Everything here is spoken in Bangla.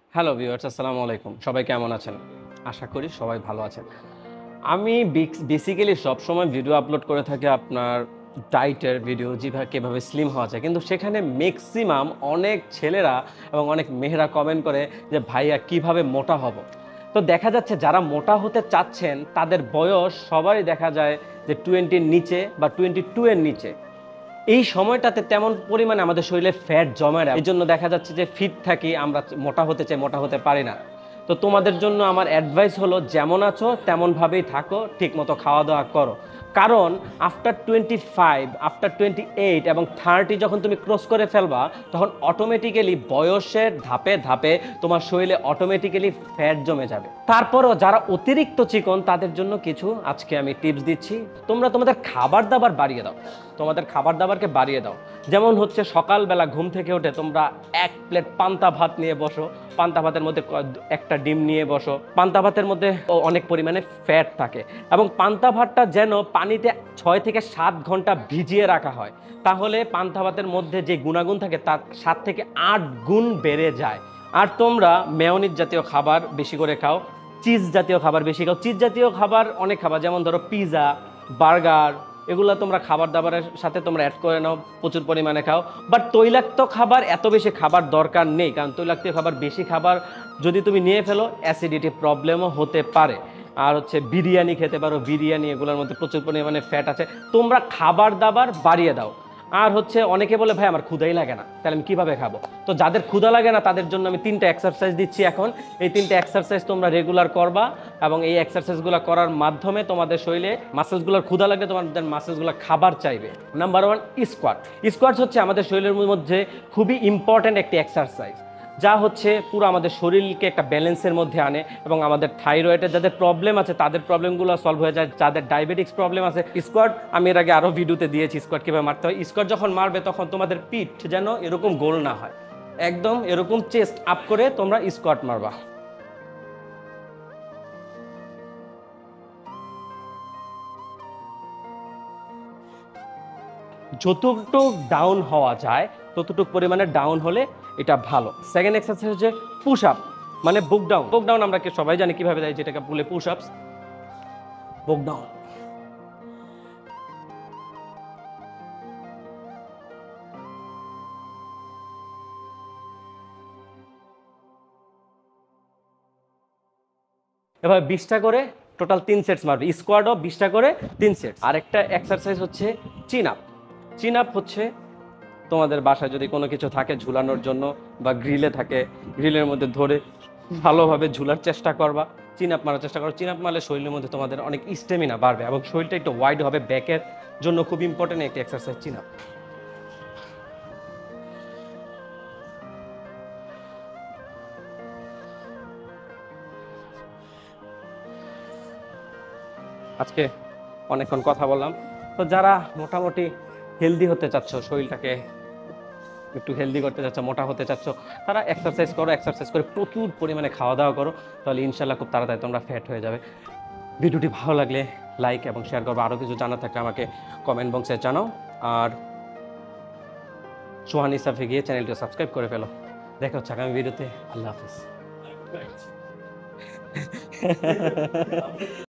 হ্যালো ভিউয়ার্স, আসসালামু আলাইকুম। সবাই কেমন আছেন? আশা করি সবাই ভালো আছেন। আমি বেসিক্যালি সবসময় ভিডিও আপলোড করে থাকি আপনার ডায়েটের ভিডিও, যেভাবে কিভাবে স্লিম হওয়া যায়। কিন্তু সেখানে ম্যাক্সিমাম অনেক ছেলেরা এবং অনেক মেয়েরা কমেন্ট করে যে, "ভাইয়া কিভাবে মোটা হব?" তো দেখা যাচ্ছে যারা মোটা হতে চাচ্ছেন তাদের বয়স সবাই দেখা যায় যে 20 এর নিচে বা 22 এর নিচে। এই সময়টাতে তেমন পরিমাণে আমাদের শরীরে ফ্যাট জমায় না। এজন্য দেখা যাচ্ছে যে ফিট থাকি, আমরা মোটা হতে চাই, মোটা হতে পারি না। তো তোমাদের জন্য আমার অ্যাডভাইস হলো যেমন আছো তেমনভাবেই থাকো, ঠিকমতো খাওয়া-দাওয়া করো। কারণ আফটার 25, আফটার 28 এবং 30 যখন তুমি ক্রস করে ফেলবা, তখন অটোমেটিক্যালি বয়সের ধাপে, ধাপে তোমার শরীরে অটোমেটিক্যালি ফ্যাট জমে যাবে। তারপরেও যারা অতিরিক্ত চিকন তাদের জন্য কিছু আজকে আমি টিপস দিচ্ছি। তোমরা তোমাদের খাবার-দাবার বাড়িয়ে দাও। তোমাদের খাবার-দাবারকে বাড়িয়ে দাও। যেমন হচ্ছে সকালবেলা ঘুম থেকে উঠে তোমরা ১ প্লেট পান্তা ভাত নিয়ে বসো। পান্তা ভাতের মধ্যে একটা ডিম নিয়ে বসো। পান্তা ভাতের মধ্যে অনেক পরিমাণে ফ্যাট থাকে এবং পান্তা ভাতটা যেন পানিতে ৬ থেকে ৭ ঘন্টা ভিজিয়ে রাখা হয়। তাহলে পান্তা ভাতের মধ্যে যে গুণাগুণ থাকে তার ৭ থেকে ৮ গুণ বেড়ে যায়। আর তোমরা মেয়োনিজ জাতীয় খাবার বেশি করে খাও, চিজ জাতীয় খাবার বেশি খাও। চিজ জাতীয় খাবার অনেক খাবার, যেমন ধরো পিৎজা, বার্গার, এগুলো তোমরা খাবার দাবারের সাথে তোমরা অ্যাড করে নাও, প্রচুর পরিমাণে খাও। বাট তৈলাক্ত খাবার এত বেশি খাবার দরকার নেই, কারণ তৈলাক্ত খাবার বেশি খাবার যদি তুমি নিয়ে ফেলো অ্যাসিডিটি প্রবলেমও হতে পারে। আর হচ্ছে বিরিয়ানি খেতে পারো, বিরিয়ানি এগুলোর মধ্যে প্রচুর পরিমাণে ফ্যাট আছে। তোমরা খাবার দাবার বাড়িয়ে দাও। আর হচ্ছে অনেকে বলে ভাই আমার ক্ষুধাই লাগে না, তাহলে আমি কীভাবে খাবো? তো যাদের ক্ষুধা লাগে না তাদের জন্য আমি 3টা এক্সারসাইজ দিচ্ছি এখন। এই 3টা এক্সারসাইজ তোমরা রেগুলার করবা এবং এই এক্সারসাইজগুলো করার মাধ্যমে তোমাদের শরীরে মাসেলসগুলোর ক্ষুধা লাগলে তোমাদের মাসেলসগুলো খাবার চাইবে। Number 1, squat. স্কোয়াটস হচ্ছে আমাদের শরীরের মধ্যে খুবই ইম্পর্ট্যান্ট একটি এক্সারসাইজ, যা হচ্ছে পুরো আমাদের শরীরকে একটা ব্যালেন্সের মধ্যে আনে এবং আমাদের থাইরয়েডের যাদের প্রবলেম আছে তাদের প্রবলেমগুলো সলভ হয়ে যায়। যাদের ডায়াবেটিক্স প্রবলেম আছে, স্কোয়াট আমি এর আগে আরও ভিডিওতে দিয়েছি স্কোয়াট কীভাবে মারতে হয়। স্কোয়াট যখন মারবে তখন তোমাদের পিঠ যেন এরকম গোল না হয়, একদম এরকম চেস্ট আপ করে তোমরা স্কোয়াট মারবা। যতটুকু ডাউন হওয়া যায় ততটুকু পরিমাণে ডাউন হলে এটা ভালো। সেকেন্ড এক্সারসাইজ হচ্ছে পুশ আপ, মানে বুক ডাউন। বুক ডাউন আমরা সবাই জানি কিভাবে দেয়, যেটাকে বলে পুশ আপস। বুক ডাউন। এবার 20টা করে টোটাল 3 সেটস মারবে। স্কোয়াডও 20টা করে 3 সেটস। আরেকটা এক্সারসাইজ হচ্ছে চিন আপ। চিন আপ হচ্ছে তোমাদের বাসায় যদি কোনো কিছু থাকে ঝুলানোর জন্য বা গ্রিলে থাকে, গ্রিলের মধ্যে ধরে ভালোভাবে ঝুলার চেষ্টা করবা, চিন আপ মারার চেষ্টা করো। চিন আপ মারলে শরীরের মধ্যে তোমাদের অনেক স্টেমিনা বাড়বে এবং শরীরটা একটু ওয়াইড হবে। ব্যাকের জন্য খুব ইম্পর্টেন্ট একটি এক্সারসাইজ চিন আপ। আজকে অনেকক্ষণ কথা বললাম। তো যারা মোটামুটি হেলদি হতে চাচ্ছ, শরীরটাকে একটু হেলদি করতে চাচ্ছ, মোটা হতে চাচ্ছ, তারা এক্সারসাইজ করো। এক্সারসাইজ করে প্রচুর পরিমাণে খাওয়া দাওয়া করো, তাহলে ইনশাল্লাহ খুব তাড়াতাড়ি তোমরা ফ্যাট হয়ে যাবে। ভিডিওটি ভালো লাগলে লাইক এবং শেয়ার করবো। আরও কিছু জানা থাকলে আমাকে কমেন্ট বক্সে জানাও। আর সোহান ইসাফে গিয়ে চ্যানেলটি সাবস্ক্রাইব করে ফেলো। দেখা হচ্ছে আগামী ভিডিওতে। আল্লাহ হাফিজ।